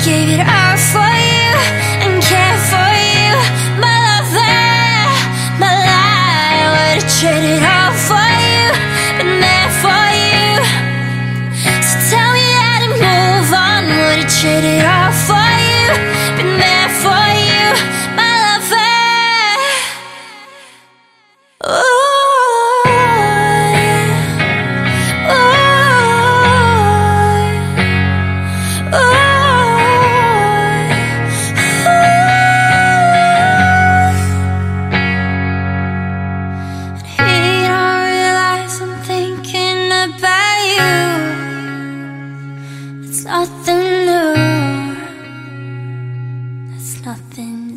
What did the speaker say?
gave it all for you and cared for you, my lover, my life. Would've traded all for you, been there for you. So tell me how to move on. Would've traded all for you, been there for you, my lover. Ooh. It's nothing new. It's nothing new.